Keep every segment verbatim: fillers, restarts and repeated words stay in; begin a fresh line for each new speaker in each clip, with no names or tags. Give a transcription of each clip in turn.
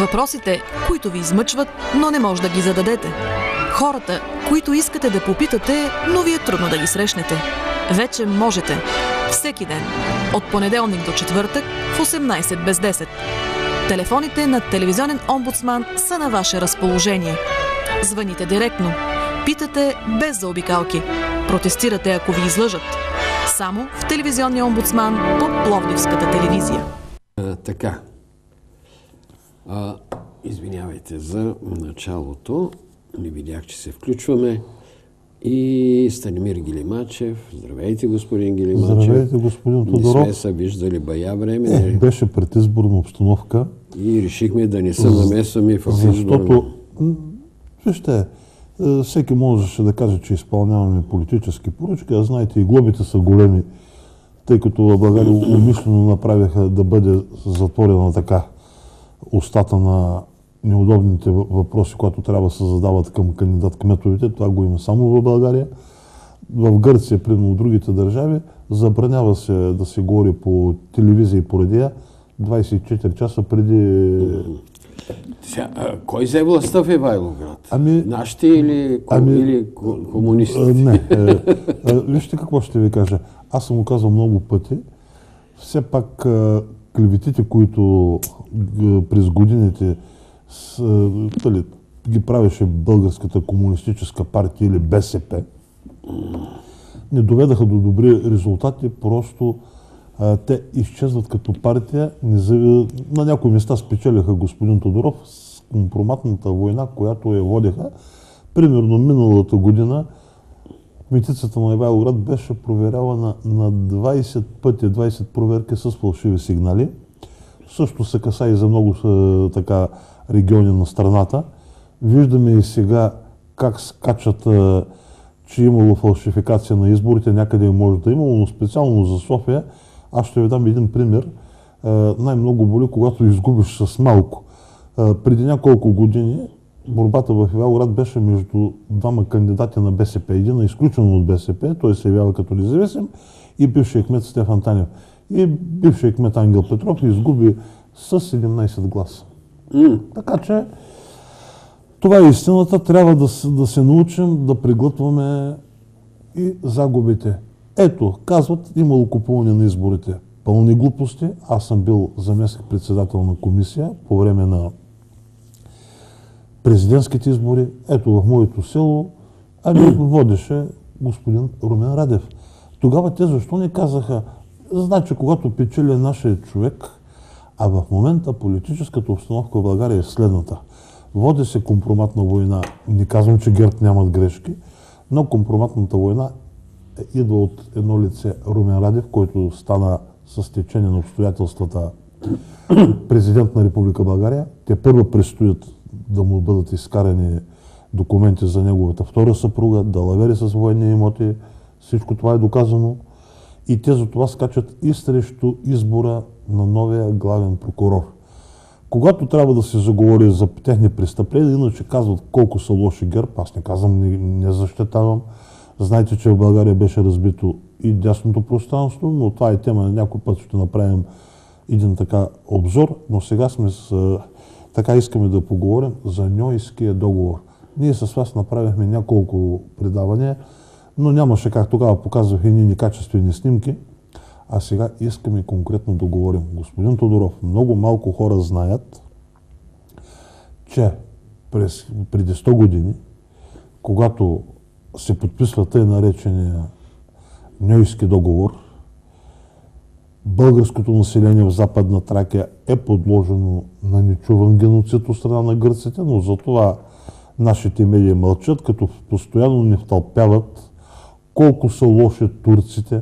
Въпросите, които ви измъчват, но не може да ги зададете. Хората, които искате да попитате, но ви е трудно да ги срещнете. Вече можете. Всеки ден. От понеделник до четвъртък в осемнайсет без десет. Телефоните на телевизионен омбудсман са на ваше разположение. Звъните директно. Питате без заобикалки. Протестирате, ако ви излъжат. Само в телевизионния омбудсман по Пловдивската телевизия.
А, така. А, извинявайте за началото. Не видях, че се включваме. И Станимир Гилимачев. Здравейте, господин Гилимачев.
Здравейте, господин Тодоров.
Не сме се виждали бая време.
Е, беше предизборна обстановка.
И решихме да не се намесваме в изборна.
Защото, вижте, всеки можеше да каже, че изпълняваме политически поръчки, а знаете, и глобите са големи, тъй като в България умишлено направиха да бъде затворена така устата на неудобните въпроси, които трябва да се задават към кандидат-кметовете. Това го има само в България. В Гърция, примерно в другите държави, забранява се да се говори по телевизия и по радио двайсет и четири часа преди...
Сега, а, кой взе властта в Ивайловград?
Ами,
Нашите или,
ами,
или комунистите?
Не. Е, е, вижте какво ще ви кажа. Аз съм го казал много пъти. Все пак е, клеветите, които е, през годините с, е, тали, ги правеше Българската комунистическа партия или БСП, не доведаха до добри резултати, просто а, те изчезват като партия. Незави... На някои места спечелиха господин Тодоров с компроматната война, която я водеха. Примерно миналата година митицата на Ивайловград беше проверявана на двайсет пъти, двайсет проверки с фалшиви сигнали. Също се каса и за много така региони на страната. Виждаме и сега как скачат, че имало фалшификация на изборите, някъде може да имало, но специално за София, аз ще ви дам един пример. Най-много боли, когато изгубиш с малко. Преди няколко години борбата в Ивайловград беше между двама кандидати на БСП. Един е изключен от БСП, той се явява като независим, и бившия кмет Стефан Танев. И бившия кмет Ангел Петров изгуби с седемнайсет гласа. Mm. Така че това е истината. Трябва да, да се научим да преглътваме и загубите. Ето, казват, имало купуване на изборите. Пълни глупости. Аз съм бил заместник-председател на комисия по време на президентските избори. Ето в моето село, ами водеше господин Румен Радев. Тогава те защо не казаха, значи когато печели нашия човек, а в момента политическата обстановка в България е следната. Води се компроматна война. Не казвам, че ГЕРБ нямат грешки, но компроматната война идва от едно лице Румен Радев, който стана с течение на обстоятелствата президент на Република България. Те първо предстоят да му бъдат изкарани документи за неговата втора съпруга, далавери с военни имоти. Всичко това е доказано. И те за това скачат и срещу избора на новия главен прокурор. Когато трябва да се заговори за техни престъпления, иначе казват колко са лоши ГЕРБ, аз не казвам, не, не защитавам. Знаете, че в България беше разбито и дясното пространство, но това е тема, на някой път ще направим един така обзор, но сега сме с, така искаме да поговорим за Ньойския договор. Ние с вас направихме няколко предавания, но нямаше как тогава показвах едни некачествени снимки, а сега искаме конкретно да говорим. Господин Тодоров, много малко хора знаят, че през, преди сто години, когато се подписва тъй наречения Ньойски договор, българското население в Западна Тракия е подложено на нечуван геноцид от страна на гърците, но за това нашите медии мълчат, като постоянно ни втълпяват колко са лоши турците,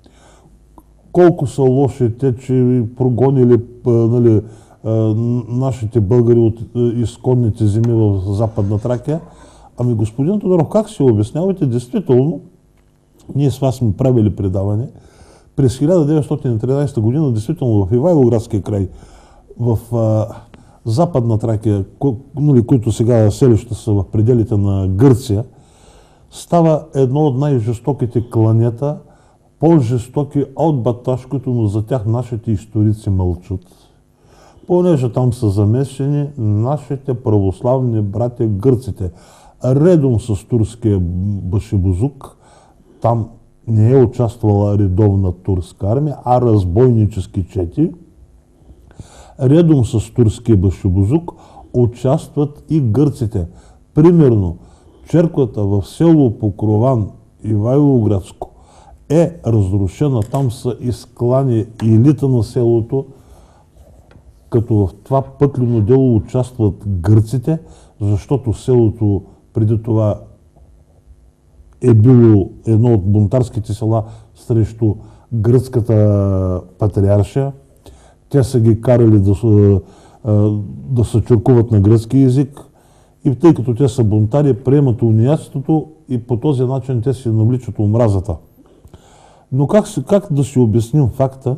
колко са лоши те, че прогонили нали, нашите българи от изконните земи в Западна Тракия. Ами господин Тодоров, как си обяснявате? Действително, ние с вас сме правили предаване. През хиляда деветстотин и тринадесета година, действително в Ивайловградския край, в а, Западна Тракия, ко, нали, които сега селища са в пределите на Гърция, става едно от най-жестоките кланета, по-жестоки от баташкото, но за тях нашите историци мълчат. понеже там са замесени нашите православни братя гърците. Редом с турския башибозук, там не е участвала редовна турска армия, а разбойнически чети. Редом с турския башибозук участват и гърците. Примерно, черквата в село Покрован, Ивайловградско, е разрушена. Там са изклани елита на селото, като в това пъклено дело участват гърците, защото селото преди това е било едно от бунтарските села срещу гръцката патриаршия. Те са ги карали да, да се чуркуват на гръцки език и тъй като те са бунтари, приемат униятството и по този начин те си навличат омразата. Но как, как да си обясним факта?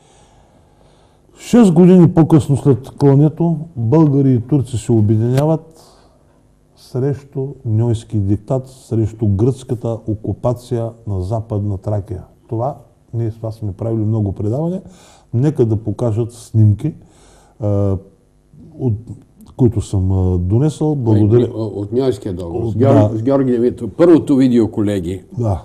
Шест години по-късно след клането, българи и турци се обединяват срещу Ньойски диктат, срещу гръцката окупация на Западна Тракия. Това, ние с това сме правили много предавания, нека да покажат снимки, а, от, които съм а, донесъл. Благодаря.
От, от Ньойския договор, с,
да.
с Георги Димитров. Първото видео, колеги.
Да.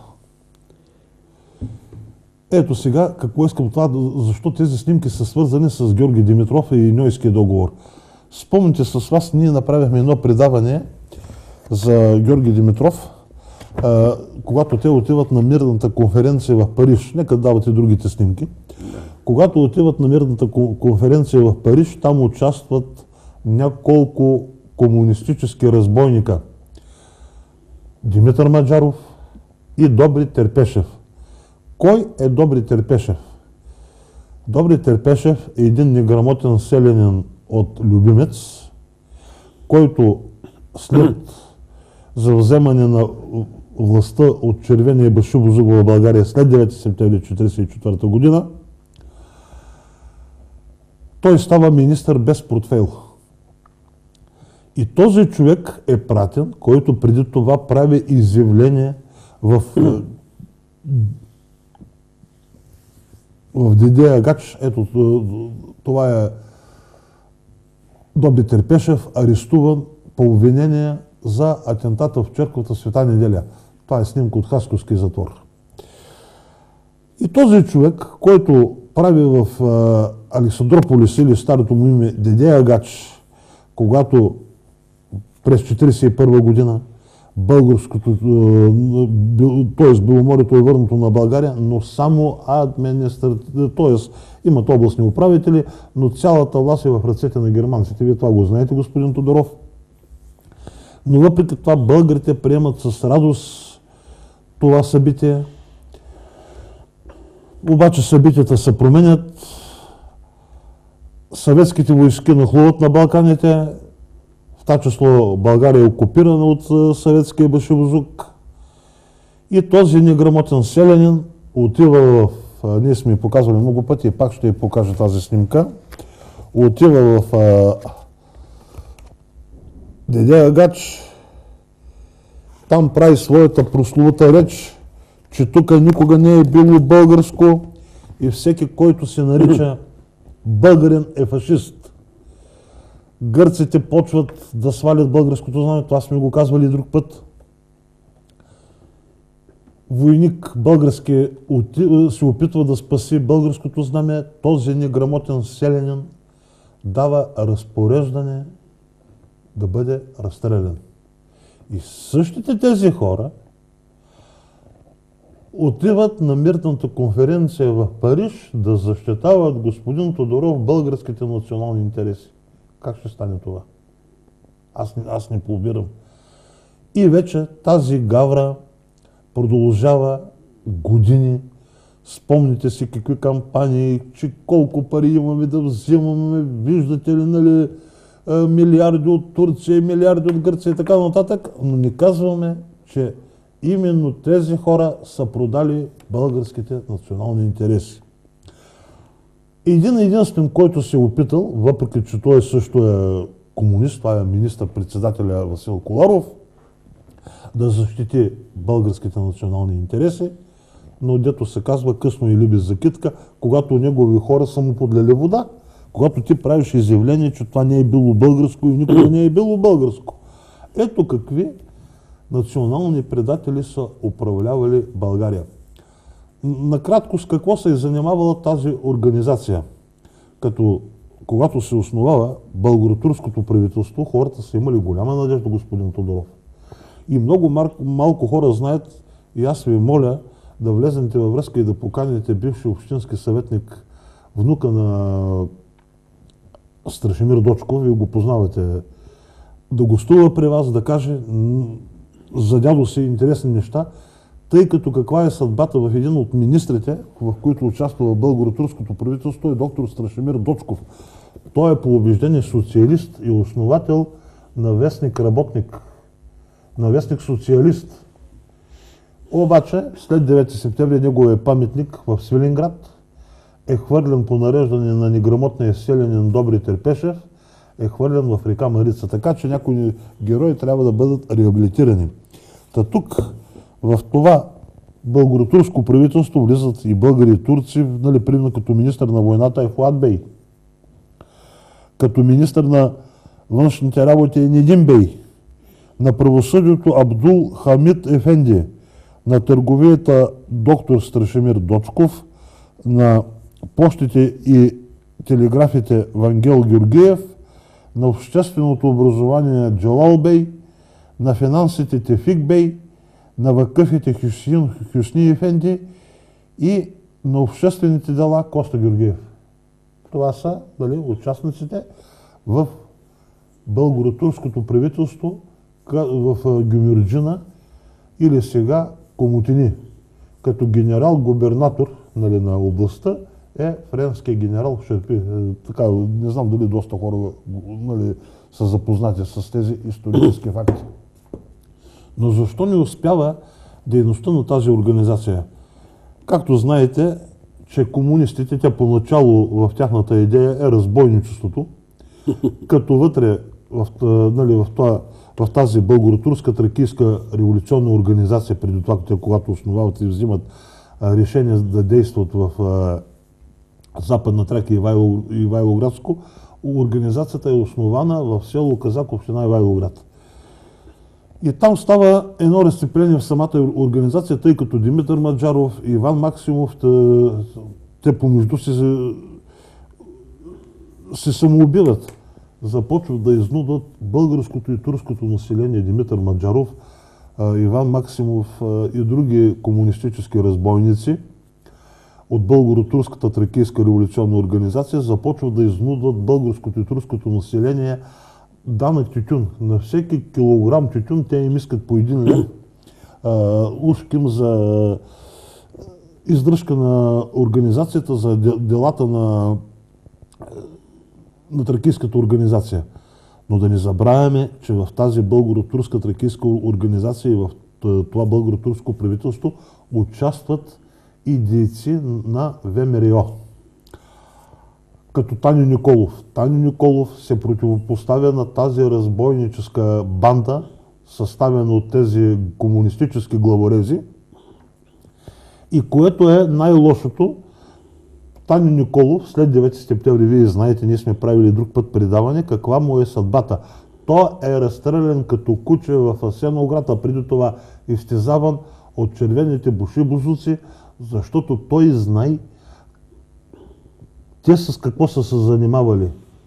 Ето сега, какво искам това, защо тези снимки са свързани с Георги Димитров и Ньойския договор. Спомните с вас, ние направихме едно предаване за Георги Димитров, а, когато те отиват на мирната конференция в Париж. Нека дават и другите снимки. Когато отиват на мирната конференция в Париж, там участват няколко комунистически разбойника. Димитър Маджаров и Добри Терпешев. Кой е Добри Терпешев? Добри Терпешев е един неграмотен селянин от Любимец, който след завземане на властта от червения башибозук в България след девети септември хиляда деветстотин четиридесет и четвърта година, той става министър без портфейл. И този човек е пратен, който преди това прави изявление в, в Дидея Гач. Ето, това е Добри Терпешев, арестуван по обвинение за атентата в черквата Света Неделя. Това е снимка от Хасковския затвор. И този човек, който прави в а, Александрополис или старото му име Дидея Гач, когато през хиляда деветстотин четиридесет и първа година българското, т.е. Беломорието е върнато на България, но само административно, т.е. имат областни управители, но цялата власт е в ръцете на германците. Вие това го знаете, господин Тодоров. Но въпреки това българите приемат с радост това събитие. Обаче събитията се променят. Съветските войски нахлуват на Балканите. В това число България е окупирана от съветския башибозук. И този неграмотен селянин отива в... Ние сме показвали много пъти и пак ще я покажа тази снимка. Отива в Дидея Гач. Там прави своята прословута реч, че тук никога не е било българско и всеки, който се нарича българин, е фашист. Гърците почват да свалят българското знаме, това сме го казвали друг път. Войник български се опитва да спаси българското знаме, този неграмотен селянин дава разпореждане да бъде разстрелян. И същите тези хора отиват на мирната конференция в Париж да защитават господин Тодоров българските национални интереси. Как ще стане това? Аз, аз не побирам. И вече тази гавра продължава години. Спомните си какви кампании, че колко пари имаме да взимаме, виждате ли, нали, милиарди от Турция, милиарди от Гърция и така нататък, но не казваме, че именно тези хора са продали българските национални интереси. Един единствен, който се е опитал, въпреки че той също е комунист, това е министър-председателя Васил Коларов, да защити българските национални интереси, но дето се казва късно или без закитка, когато негови хора са му подлели вода, Когато ти правиш изявление, че това не е било българско и никога не е било българско. Ето какви национални предатели са управлявали България. Накратко, с какво се е занимавала тази организация? Като когато се основава българо-турското правителство, хората са имали голяма надежда, господин Тодоров. И много малко, малко хора знаят, и аз ви моля да влезете във връзка и да поканите бивши общински съветник, внука на Страшимир Дочков, вие го познавате, да гостува при вас, да каже за дядо си интересни неща, тъй като каква е съдбата в един от министрите, в които участва в българо-турското правителство, е доктор Страшимир Дочков. Той е по убеждение социалист и основател на вестник Работник, на вестник Социалист. Обаче, след девети септември, неговия паметник в Свиленград е хвърлен по нареждане на неграмотния селянин Добри Терпешев, е хвърлен в река Марица. Така че някои герои трябва да бъдат реабилитирани. Та тук, в това българо-турско правителство влизат и българи и турци, нали, примерно като министър на войната е Фуад Бей. Като министър на външните работи е Недим Бей. На правосъдието Абдул Хамид Ефенди. На търговията доктор Страшимир Дочков. На пощите и телеграфите Вангел Георгиев. На общественото образование Джалал Бей. На финансите Тефик Бей. На вакъфите Хюсин, Хюсни Ефенди и на обществените дела Коста Георгиев. Това са, дали, участниците в българо-турското правителство в Гюмюрджина или сега Комотини. Като генерал-губернатор, нали, на областта е френския генерал Шерпи. Така, не знам дали доста хора, нали, са запознати с тези исторически факти. Но защо не успява дейността на тази организация? Както знаете, че комунистите, тя поначало в тяхната идея е разбойничеството, като вътре в, нали, в, това, в тази българо-турска тракийска революционна организация, преди това, когато основават и взимат а, решение да действат в а, Западна Тракия и Ивайло, Ивайлоградско, организацията е основана в село Казак, община Ивайлоград. И там става едно разцепление в самата организация, тъй като Димитър Маджаров и Иван Максимов, те, те помежду си се, се самоубиват. Започват да изнудват българското и турското население. Димитър Маджаров, Иван Максимов и други комунистически разбойници от българо-турската тракийска революционна организация започват да изнудват българското и турското население данък тютюн. На всеки килограм тютюн те им искат по един лев. Ушким за издръжка на организацията, за делата на, на тракийската организация. Но да не забравяме, че в тази българо-турска тракийска организация и в това българо-турско правителство участват и дейци на ВМРО. Като Таню Николов. Таню Николов се противопоставя на тази разбойническа банда, съставена от тези комунистически главорези. И което е най-лошото, Таню Николов след девети септември, вие знаете, ние сме правили друг път предаване, каква му е съдбата. Той е разстрелян като куче в Асеновград, а преди това изтезаван от червените бушибузуци, защото той знае те с какво са се занимавали.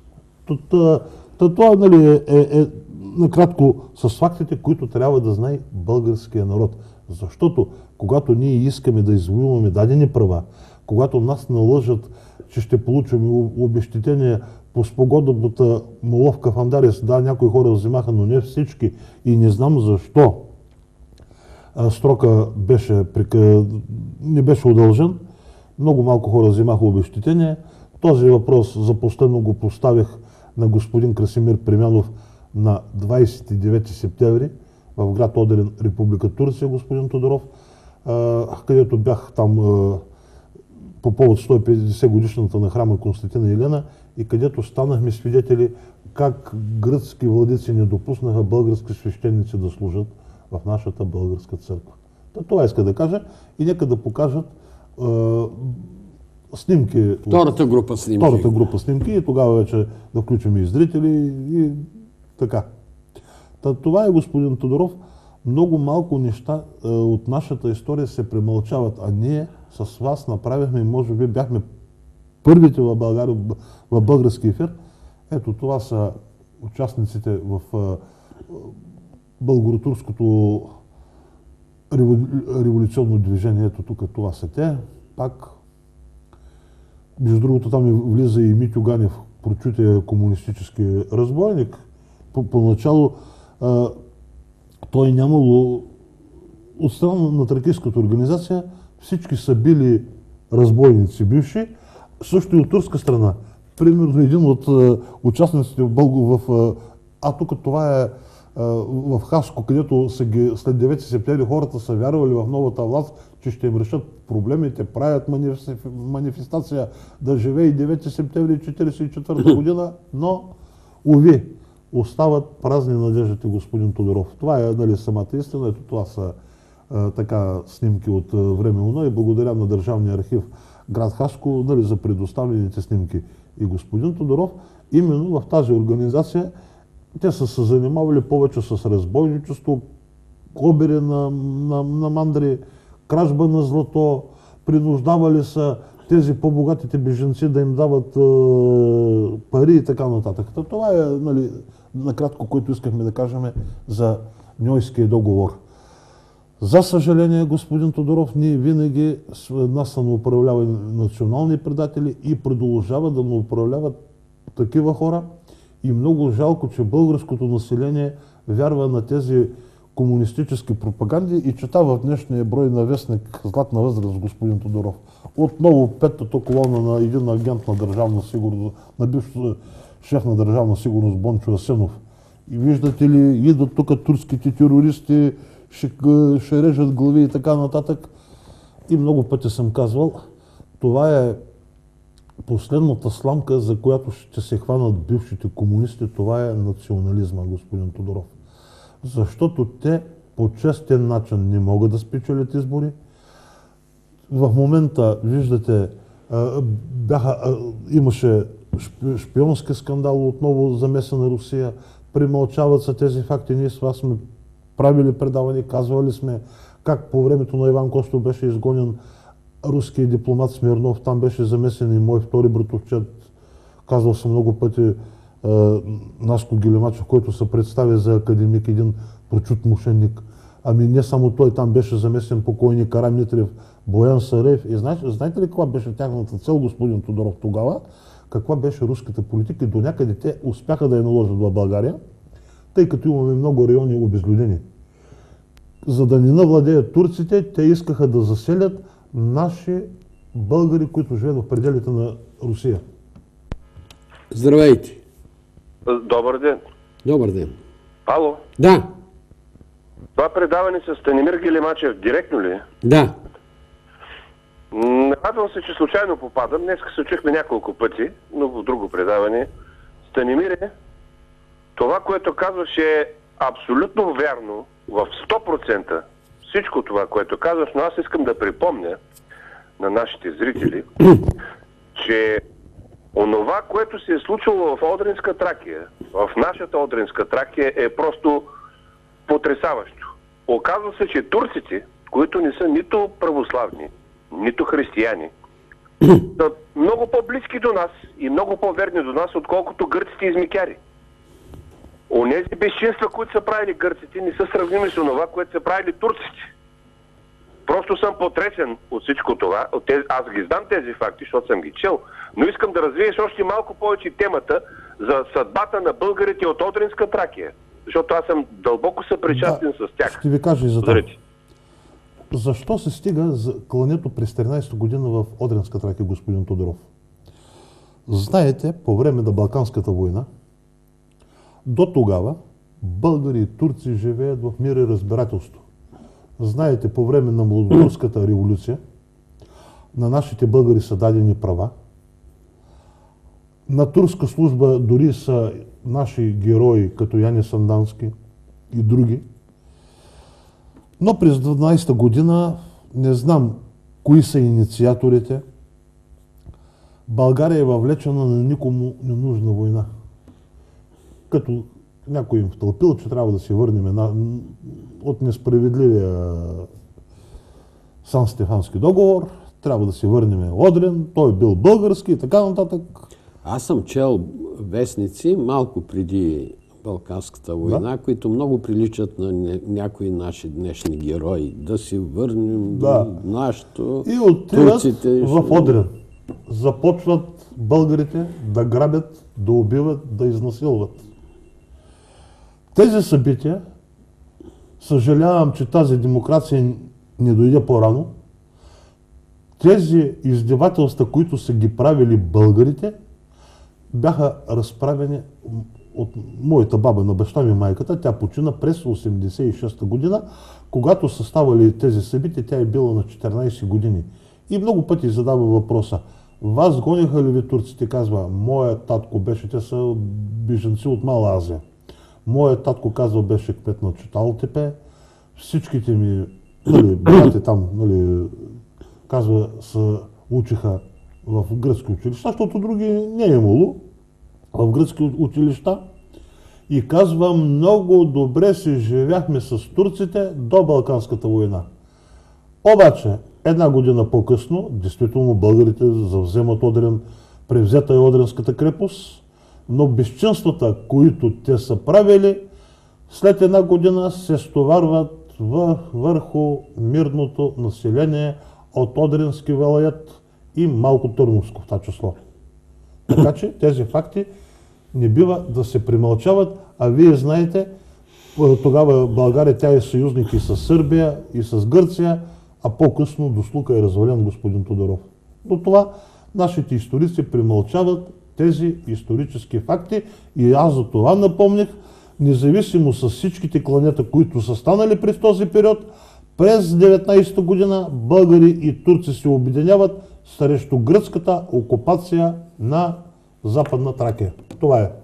Това, нали, е, е, е накратко с фактите, които трябва да знае българския народ. Защото когато ние искаме да извоюваме дадени права, когато нас налъжат, че ще получим обезщетение по спогодбата Моловка в Андарес, да, някои хора взимаха, но не всички, и не знам защо срока беше, не беше удължен, много малко хора взимаха обезщетение. Този въпрос за последно го поставих на господин Красимир Примянов на двадесет и девети септември в град Одрин, Република Турция, господин Тодоров, където бях там по повод сто и петдесет годишната на храма Константина и Елена и където станахме свидетели как гръцки владици не допуснаха български свещеници да служат в нашата българска църква. Това иска да кажа и нека да покажат снимки.
Втората група снимки.
Втората група снимки и тогава вече да включим и зрители и така. Та, това е, господин Тодоров. Много малко неща е, от нашата история се премълчават, а ние с вас направихме, може би бяхме първите в България, в български ефир. Ето това са участниците в е, българо-турското революционно движение. Ето тук това са те. Пак, между другото, там влиза и Митю Ганев, прочутия комунистически разбойник. По, поначало а, той нямало от страна на тракийската организация, всички са били разбойници бивши, също и от турска страна. Примерно един от а, участниците в Бълго в... А, а тук това е а, в Хаско, където са ги, след девети септември хората са вярвали в новата власт, че ще им решат проблемите, правят манифестация да живее и девети септември четиридесет и четвърта година, но, уви, остават празни надеждите, господин Тодоров. Това е, нали, самата истина. Ето това са а, така снимки от а, време уна и благодаря на Държавния архив град Хаско, нали, за предоставените снимки. И господин Тодоров, именно в тази организация, те са се занимавали повече с разбойничество, обири на, на, на мандри, кражба на злато, принуждавали са тези по-богатите бежанци да им дават е, пари и така нататък. Това е, нали, накратко, което искахме да кажем за Ньойския договор. За съжаление, господин Тодоров, ние винаги нас са ни управлявали национални предатели и продължават да ни управляват такива хора. И много жалко, че българското население вярва на тези комунистически пропаганди и чета в днешния брой на вестник Златна възраст, господин Тодоров. Отново петата колона на един агент на държавна сигурност, на бивш шеф на държавна сигурност Бончо Асенов. И виждате ли, идват тук турските терористи, ще, ще режат глави и така нататък. И много пъти съм казвал, това е последната сламка, за която ще се хванат бившите комунисти, това е национализма, господин Тодоров. Защото те по честен начин не могат да спечелят избори. В момента, виждате, бяха, имаше шпионски скандал, отново замеса на Русия, примълчават са тези факти. Ние с вас сме правили предавания, казвали сме как по времето на Иван Костов беше изгонен руският дипломат Смирнов, там беше замесен и мой втори братовчет, казвал съм много пъти, Наско Гилемачев, който се представя за академик, един прочут мошенник. Ами не само той, там беше замесен покойник Кара Митрев, Боян Сареев. И знаете, знаете ли каква беше тяхната цел, господин Тодоров, тогава? Каква беше руската политика и до някъде те успяха да я наложат в България, тъй като имаме много райони обезлюдени. За да не навладеят турците, те искаха да заселят наши българи, които живеят в пределите на Русия.
Здравейте!
Добър ден.
Добър ден.
Ало?
Да.
Това предаване с Станимир Гилемачев директно ли е?
Да.
Радвам се, че случайно попадам. Днес се чухме няколко пъти, но в друго предаване. Станимире, това, което казваш е абсолютно вярно в сто процента. Всичко това, което казваш, но аз искам да припомня на нашите зрители, че онова, което се е случило в Одринска Тракия, в нашата Одринска Тракия, е просто потресаващо. Оказва се, че турците, които не са нито православни, нито християни, са много по-близки до нас и много по-верни до нас, отколкото гърците измикяри. Онези безчинства, които са правили гърците, не са сравними с онова, което са правили турците. Просто съм потресен от всичко това. От тези, аз ги знам тези факти, защото съм ги чел, но искам да развиеш още малко повече темата за съдбата на българите от Одринска Тракия. Защото аз съм дълбоко съпричастен да, с тях.
Ще ви кажа и за това. Защо се стига за клането през тринайсета година в Одринска Тракия, господин Тодоров? Знаете, по време на Балканската война, до тогава българи и турци живеят в мир и разбирателство. Знаете, по време на Младотурската революция на нашите българи са дадени права. На турска служба дори са наши герои, като Яни Сандански и други. Но през дванайсета година не знам кои са инициаторите, България е въвлечена на никому ненужна война. Като някой им втълпил, че трябва да се върнем на, от несправедливия Сан-Стефански договор, трябва да се върнем Одрин, той бил български и така нататък.
Аз съм чел вестници малко преди Балканската война, да, които много приличат на някои наши днешни герои. Да си върнем
да.
до нашето.
И отиват
турците,
в Одрин. Започват българите да грабят, да убиват, да изнасилват. Тези събития, съжалявам, че тази демокрация не дойде по-рано, тези издевателства, които са ги правили българите, бяха разправени от моята баба на баща ми, майката. Тя почина през осемдесет и шеста година, когато са ставали тези събития, тя е била на четиринайсет години. И много пъти задава въпроса: вас гониха ли ви турците? Казва: моят татко беше, те са бежанци от Мала Азия. Моят татко, казва, беше кмет на Чаталтепе. Всичките ми, нали, брати там, нали, казва, се учиха в гръцки училища, защото други не е имало в гръцки училища. И казва, много добре си живяхме с турците до Балканската война. Обаче, една година по-късно, действително българите завземат Одрин, превзета е Одринската крепост, но безчинствата, които те са правили, след една година се стоварват вър, върху мирното население от Одрински валаят и Малко Търновско в това число. Така че тези факти не бива да се премълчават, а вие знаете, тогава България, тя е съюзник и с Сърбия, и с Гърция, а по-късно до Слука е развален господин Тодоров. До това нашите историци премълчават тези исторически факти и аз за това напомних, независимо с всичките кланета, които са станали през този период, през деветнайсета година българи и турци се обединяват срещу гръцката окупация на Западна Тракия. Това е.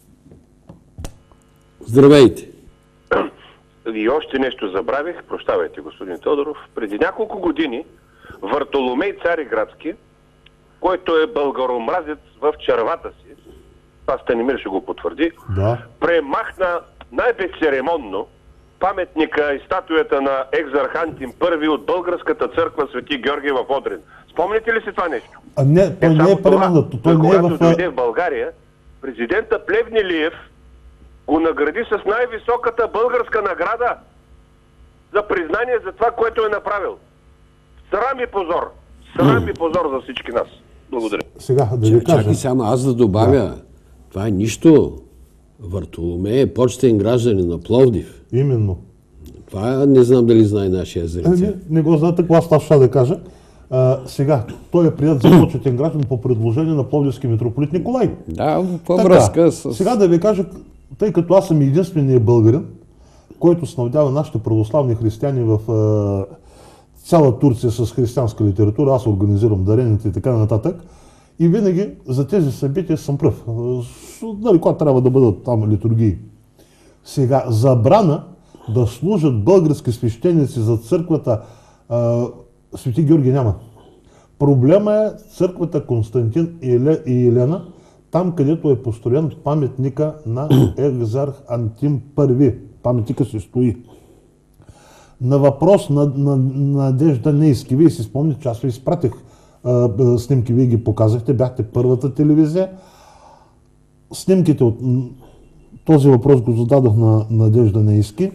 Здравейте!
И още нещо забравих, прощавайте, господин Тодоров. Преди няколко години Вартоломей Цариградски, който е българомразец в червата си, това Станимир ще го потвърди,
да,
премахна най-безцеремонно паметника и статуята на Екзархантин първи от българската църква Свети Георги в Одрин. Спомните ли си това нещо?
А не, той не е премахнат. Той не е
когато
в...
дойде в България, президента Плевнелиев го награди с най-високата българска награда за признание за това, което е направил. Срам и позор. Срам и позор за всички нас. Благодаря.
Сега да ви кажа.
Чакай само аз да добавя. Да. Това е нищо. Вартоломей е почтен гражданин на Пловдив.
Именно.
Това не знам дали знае нашия зрител.
Не, не го знаете, какво аз ще да кажа. А, сега, той е прият за почетен граждан по предложение на Пловдивски митрополит Николай.
Да, по връзка с...
Сега да ви кажа, тъй като аз съм единственият българин, който снабдява нашите православни християни в а, цяла Турция с християнска литература, аз организирам дарените и така нататък, и винаги за тези събития съм пръв. Нали, когато трябва да бъдат там литургии. Сега, забрана да служат български свещеници за църквата а, Свети Георги няма. Проблема е църквата Константин и Елена, там където е построен паметника на Екзарх Антим първи. Паметника се стои. На въпрос на, на, на Надежда Нейски, вие си спомните, че аз ви изпратих а, снимки, вие ги показахте, бяхте първата телевизия. Снимките от този въпрос го зададох на Надежда Нейски.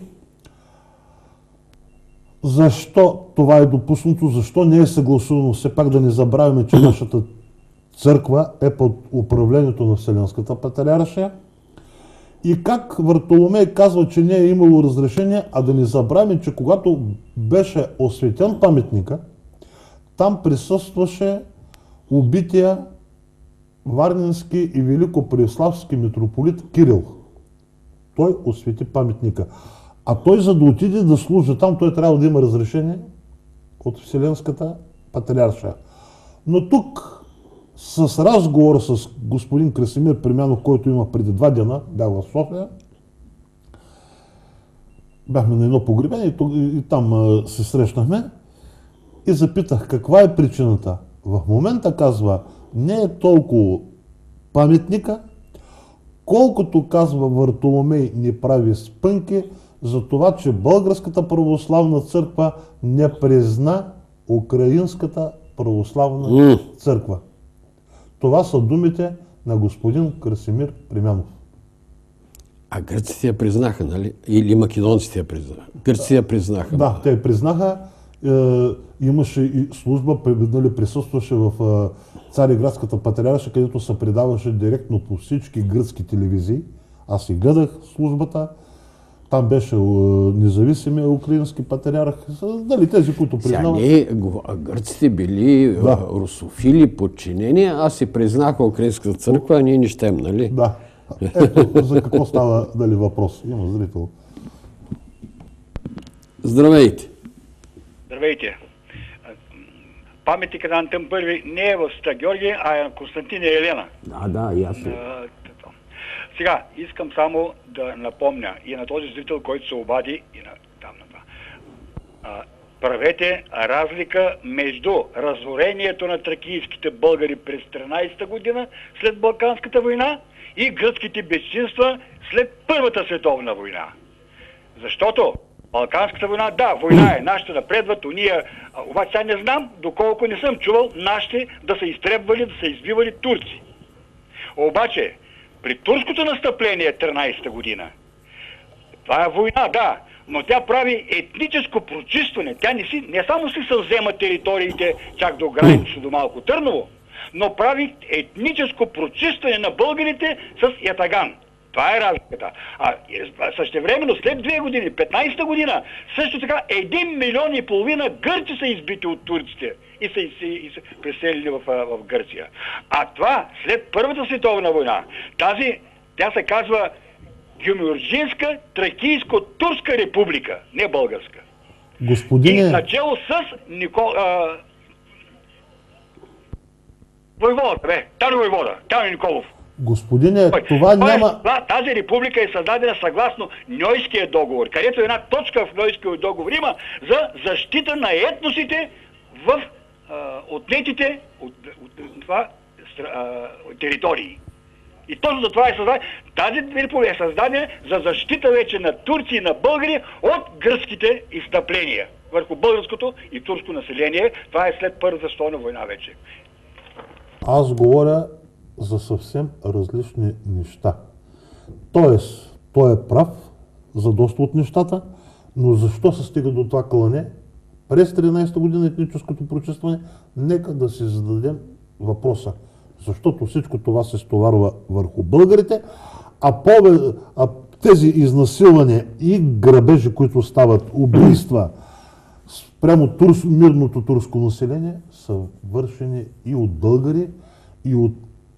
Защо това е допуснато, защо не е съгласувано? Все пак да не забравяме, че нашата църква е под управлението на Вселенската патриаршия. И как Вартоломей казва, че не е имало разрешение, а да не забравяме, че когато беше осветен паметника, там присъстваше убития варненски и великопреславски митрополит Кирил. Той освети паметника. А той, за да отиде да служи там, той трябва да има разрешение от Вселенската патриаршия. Но тук, с разговор с господин Красимир Примянов, който има преди два дена, бях в София, бяхме на едно погребение и, и там а, се срещнахме и запитах каква е причината. В момента, казва, не е толкова паметника, колкото казва Вартоломей не прави спънки за това, че Българската православна църква не призна Украинската православна mm. църква. Това са думите на господин Красимир Примянов.
А гърците я признаха, нали? Или македонците я признаха? Гърците я признаха.
Да, те я признаха. Е, имаше и служба, нали, присъстваше в е, Цариградската патриаршия, където се предаваше директно по всички гръцки телевизии. Аз си гледах службата. Там беше е, независимия украински патриарх. Дали тези, които признават...
Сега не, гърците били да. русофили, подчинени, аз си признах Украинската църква, а ние не щем, нали?
Да. Ето за какво става, дали, въпрос. Има зрител.
Здравейте.
Здравейте. Паметникът на Антон Първи не е в Света Георги, а е на Константин и Елена.
Да, да, ясно.
Сега, искам само да напомня и на този зрител, който се обади, и на там на това. А, правете разлика между разорението на тракийските българи през тринайсета година след Балканската война и гръцките безчинства след Първата световна война. Защото Балканската война, да, война е, нашите напредват, уния, обаче сега не знам, доколко не съм чувал нашите да са изтребвали, да са избивали турци. Обаче, при турското настъпление тринайсета година, това е война, да, но тя прави етническо прочистване. Тя не, си, не само си съвзема териториите чак до границата до Малко Търново, но прави етническо прочистване на българите с ятаган. Това е разликата. А същевременно след две години, петнайсета година, също така един милион и половина гърци са избити от турците и са, и са, и са преселили в, в Гърция. А това след Първата световна война, тази, тя се казва Гюмюрджинска Тракийско-турска република, не българска.
Господине...
И начало с Никол... А... Войводата, бе, Таня Войвода, Таня Николов.
Господине, това няма...
Тази република е създадена съгласно Ньойския договор, където една точка в Ньойския договор има за защита на етносите в а, отнетите от, от, от това а, територии. И точно за това е създадена. Тази република е създадена за защита вече на турци и на българи от гръцките изстъпления върху българското и турско население. Това е след Първата световна война вече.
Аз говоря за съвсем различни неща. Тоест, той е прав за доста от нещата, но защо се стига до това клане? През тринайсета година етническото прочистване, нека да си зададем въпроса. Защото всичко това се стоварва върху българите, а, пове, а тези изнасилвания и грабежи, които стават, убийства спрямо турс, мирното турско население, са вършени и от българи, и от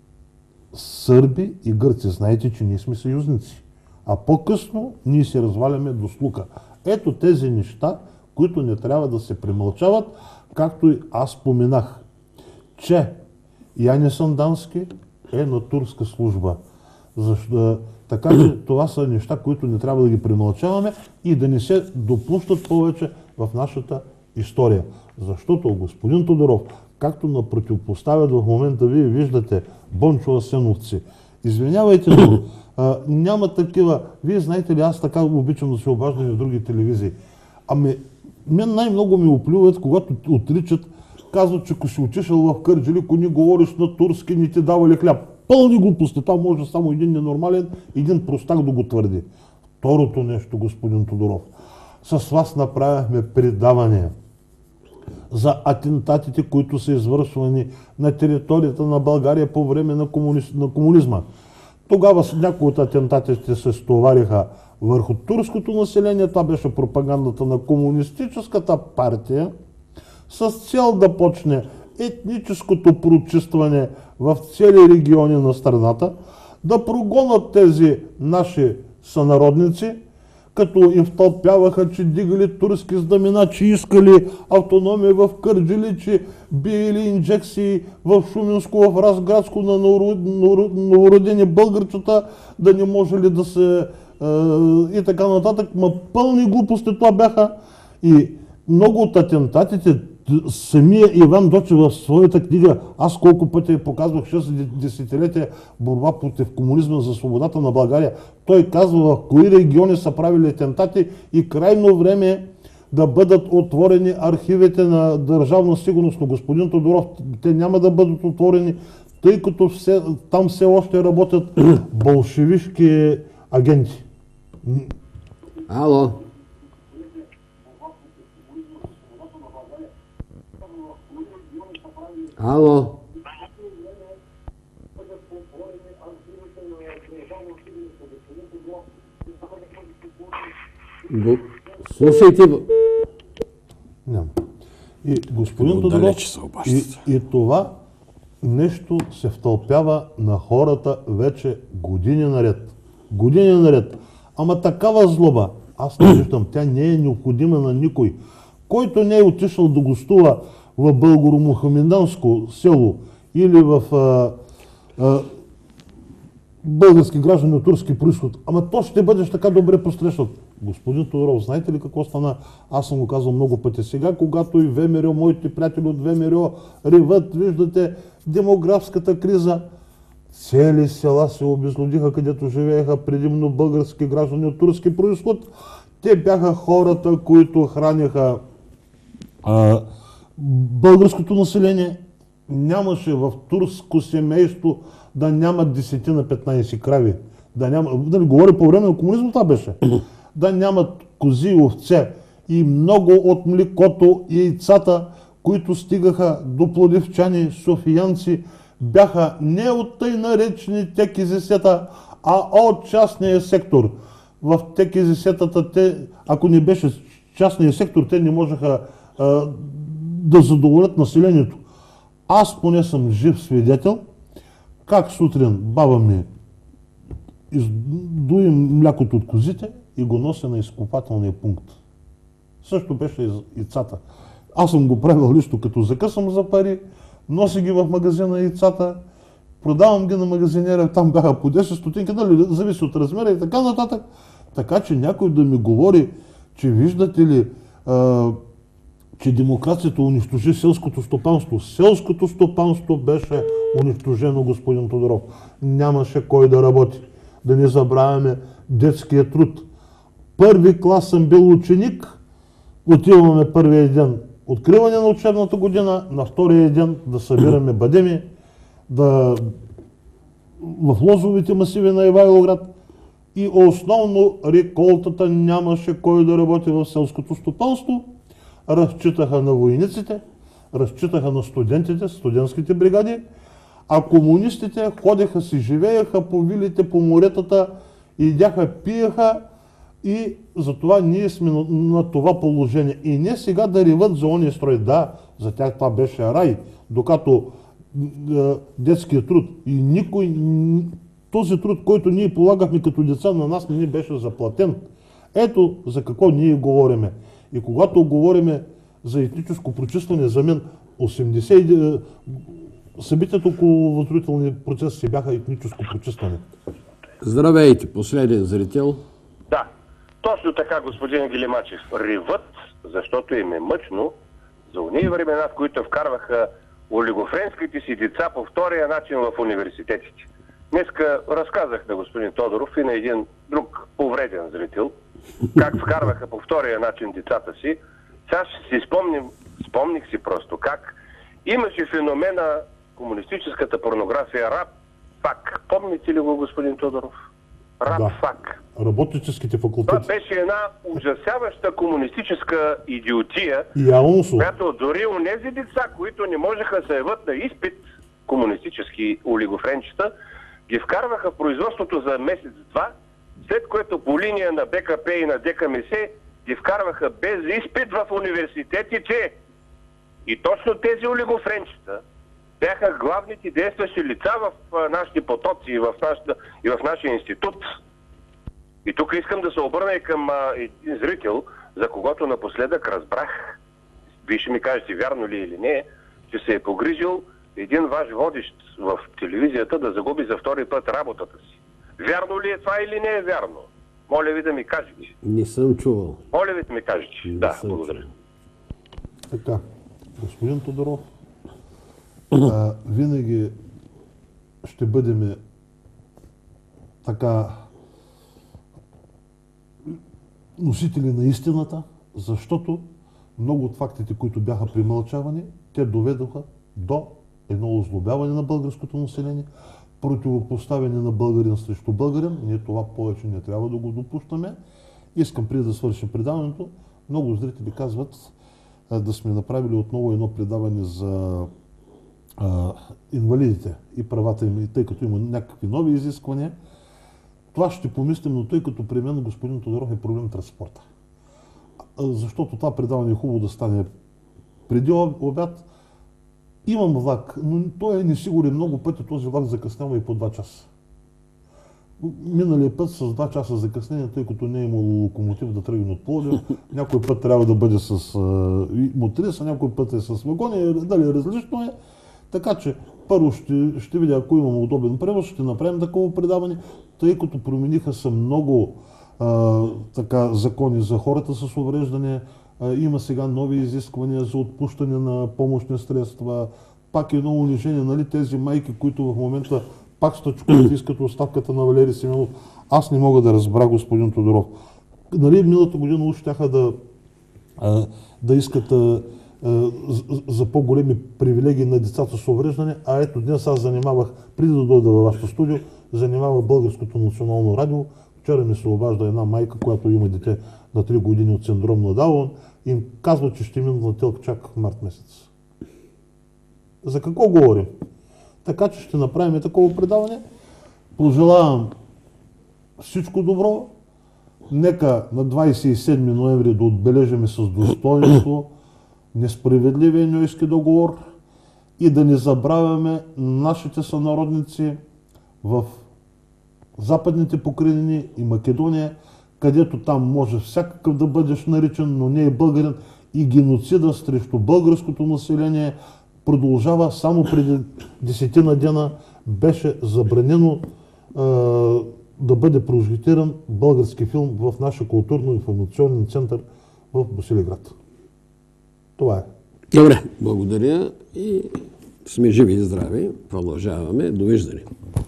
сърби и гърци. Знаете, че ние сме съюзници. А по-късно ние се разваляме до слука. Ето тези неща, които не трябва да се премълчават, както и аз споменах, че Яне Сандански е на турска служба. Защо? Така че това са неща, които не трябва да ги премълчаваме и да не се допускат повече в нашата история. Защото господин Тодоров, както на противопоставят в момента, вие виждате Бончо Асеновци. Извинявайте, но а, няма такива. Вие знаете ли, аз така обичам да се обаждам и в други телевизии. Ами, мен най-много ми оплюват, когато отричат, казват, че ако си отишъл в Кърджали, ако не говориш на турски, не ти давали хляб. Пълни глупости. Това може само един ненормален, един простак да го твърди. Второто нещо, господин Тодоров. С вас направихме предаване за атентатите, които са извършвани на територията на България по време на, комуни... на комунизма. Тогава някои от атентатите се стовариха върху турското население. Това беше пропагандата на комунистическата партия с цел да почне етническото прочистване в цели региони на страната, да прогонат тези наши сънародници, като им втълпяваха, че дигали турски знамена, че искали автономия в Кърджали, че биели инжекции в Шуменско, в Разградско на новородени българчета, да не може ли да се е, и така нататък. Ма пълни глупости това бяха. И много от атентатите, Самия Иван Дочев в своята книга, аз колко пъти показвах шест десетилетия борба против комунизма за свободата на България, той казва в кои региони са правили атентати и крайно време е да бъдат отворени архивите на Държавна сигурност. Но господин Тодоров, те няма да бъдат отворени, тъй като все, там все още работят болшевишки агенти.
Ало. Ало. Го... Слушайте.
Няма. И господин Тодоров, и, и това нещо се втълпява на хората вече години наред. Години наред. Ама такава злоба, аз не виждам, тя не е необходима на никой. Който не е отишъл да гостува в българо-мухамеданско село или в а, а, български граждани от турски произход, ама то ще бъдеш така добре посрещнат. Господин Тодоров, знаете ли какво стана? Аз съм го казал много пъти. Сега, когато и ВМРО, моите приятели от ВМРО реват, виждате демографската криза, цели села се обезлюдиха, където живееха предимно български граждани от турски произход. Те бяха хората, които храняха а, българското население. Нямаше в турско семейство да няма десет-петнайсет крави. Да няма, да не говори по време на комунизма, това беше. Да нямат кози и овце и много от млекото и яйцата, които стигаха до плодивчани, софиянци, бяха не от тъй наречени ТКЗС-та, а от частния сектор. В ТКЗС-тата, те, ако не беше частния сектор, те не можеха а, да задоволят населението. Аз поне съм жив свидетел, как сутрин баба ми издуи млякото от козите и го нося на изкупателния пункт. Също беше и яйцата. Аз съм го правил лично, като закъсам за пари, нося ги в магазина яйцата, продавам ги на магазинера, там бяха по десет стотинки, нали, зависи от размера и така нататък. Така че някой да ми говори, че виждате ли, а, че демокрацията унищожи селското стопанство. Селското стопанство беше унищожено, господин Тодоров. Нямаше кой да работи. Да не забравяме детския труд. Първи клас съм бил ученик, отиваме първия ден откриване на учебната година, на втория ден да събираме бадеми, да в лозовите масиви на Ивайловград. И основно реколтата нямаше кой да работи в селското стопанство. Разчитаха на войниците, разчитаха на студентите, студентските бригади, а комунистите ходеха си, живееха по вилите, по моретата, идяха, пиеха и затова ние сме на, на това положение. И не сега да реват за ония строй. Да, за тях това беше рай, докато е, детският труд и никой, този труд, който ние полагахме като деца, на нас не ни беше заплатен. Ето за какво ние говориме. И когато говориме за етническо прочистване, за мен осемдесет събитията около възродителни процеси бяха етническо прочистване.
Здравейте, последен зрител.
Да, точно така, господин Гилимачев. Ревът, защото им е мъчно за уния времена, в които вкарваха олигофренските си деца по втория начин в университетите. Днеска разказах на господин Тодоров и на един друг повреден зрител, как вкарваха по втория начин децата си. Сега ще си спомним, спомних си просто как имаше феномена комунистическата порнография раб фак. Помните ли го, господин Тодоров? Раб
да.
фак.
Работническите факултети.
Това беше една ужасяваща комунистическа идиотия, която дори онези деца, които не можеха да се яват на изпит, комунистически олигофренчета, ги вкарваха в производството за месец-два, след което по линия на БКП и на ДКМС ги вкарваха без изпит в университетите. И точно тези олигофренчета бяха главните действащи лица в нашите потоци и в, нашата, и в нашия институт. И тук искам да се обърна и към а, един зрител, за когото напоследък разбрах, вие ще ми кажете вярно ли или не, че се е погрижил един ваш водещ в телевизията да загуби за втори път работата си. Вярно ли е това или не е вярно? Моля ви да ми кажете.
Не съм чувал.
Моля ви да ми кажете.
Не
да, благодаря.
Така. Господин Тодоров, а, винаги ще бъдем така носители на истината, защото много от фактите, които бяха премълчавани, те доведоха до едно озлобяване на българското население, противопоставяне на българин срещу българин. Ние това повече не трябва да го допущаме. Искам преди да свършим предаването, много зрители казват а, да сме направили отново едно предаване за а, инвалидите и правата им, тъй като има някакви нови изисквания. Това ще помислим, но тъй като при мен, господин Тодоров, е проблем транспорта. Защото това предаване е хубаво да стане преди обяд. Имам влак, но той е несигурен. Много пъти този влак закъснява и по два часа. Миналия път с два часа закъснение, тъй като не е имало локомотив да тръгне от Пловдив. Някой път трябва да бъде с мотриса, някой път е с вагони, дали различно е. Така че първо ще, ще видя, ако имам удобен превоз, ще направим такова предаване, тъй като промениха се много а, така, закони за хората с увреждане. А, има сега нови изисквания за отпущане на помощни средства. Пак едно унижение, нали, тези майки, които в момента пак стъчкуват, искат оставката на Валери Симеонов. Аз не мога да разбера, господин Тодоров. Нали, миналата година уж щяха да, а, да искат а, а, за по-големи привилегии на децата с увреждане, а ето днес аз занимавах, преди да дойда във вашето студио, занимава Българското национално радио. Вчера ми се обажда една майка, която има дете на три години от синдром на Даун, и им казва, че ще минат на телк чак март месец. За какво говорим? Така че ще направим такова предаване. Пожелавам всичко добро. Нека на двадесет и седми ноември да отбележим с достоинство несправедливия Ньойски договор и да не забравяме нашите сънародници в Западните покрайнини и Македония, където там може всякакъв да бъдеш наричан, но не е българин, и геноцида срещу българското население продължава. Само преди десетина дена беше забранено е, да бъде прожектиран български филм в нашия културно-информационен център в Босилеград. Това е.
Добре, благодаря и сме живи и здрави. Продължаваме. Довиждане.